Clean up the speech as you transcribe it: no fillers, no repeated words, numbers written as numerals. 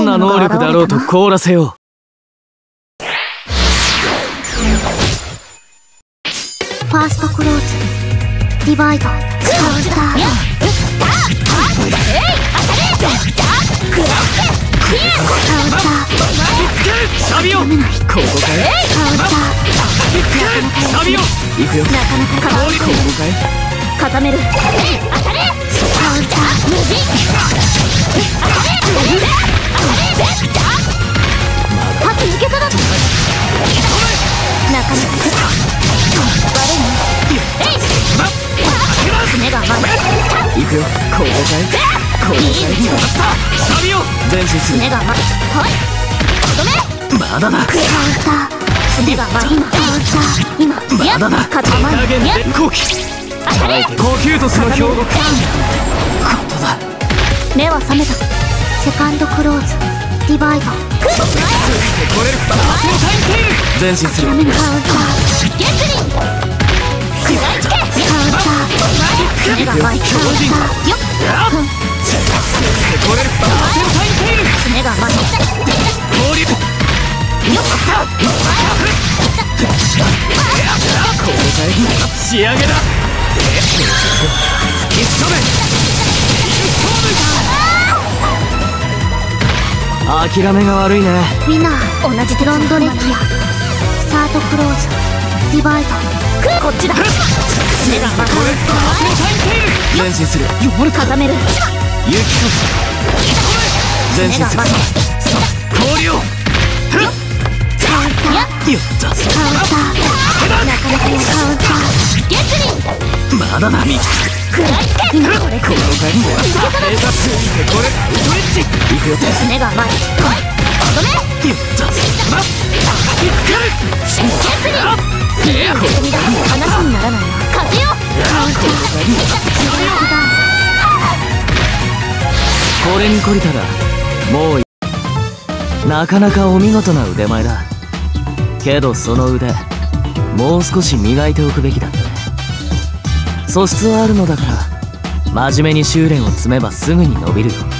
な能力だろうと凍らせよう。 ファーストクローズ、ディバイド、カウンター、 サビオ、ここかい。カウンター、サビオ、行くよ。 なかなかここかい。 固める。カウンター、無事。パス抜けただと。なかなか悪いね。爪が甘い。 行くよ。ここかい。ここかい。サビオ、前進する。 爪が甘い。はい。 まだだ。 カウンター、爪が甘い。カウンター、今。 まだだ。 甘い。 呼吸。あえて呼吸とその標語。ことだ。 目は覚めた。セカンドクローズ、ディバイド。 前進する。 カウンター、ゲッツリン。食らいつけ。カウンター、爪が甘い。カウンター、よっ。爪が甘い。よっ。 仕上げだ。諦めが悪いね。 みんな同じロンドネッキア、スタートクローズ、ディバイド。こっちだ。爪が甘い。 前進する。 固める。 勇気こそ前進する。氷を。 カウンター、 やった。 カウンター、なかなかのカウンター。ゲッツリン。 まだだ。 食らいつけ。今これ。 ここかい。これウトエッジ。行くよ。 爪が甘い。はい。止め。 やった。 ゲッツリン。君だ。話にならないよ。勝てよ。カウンター。 これに懲りたらもうなかなかお見事な腕前だ。けどその腕もう少し磨いておくべきだったね。素質はあるのだから真面目に修練を積めばすぐに伸びるよ。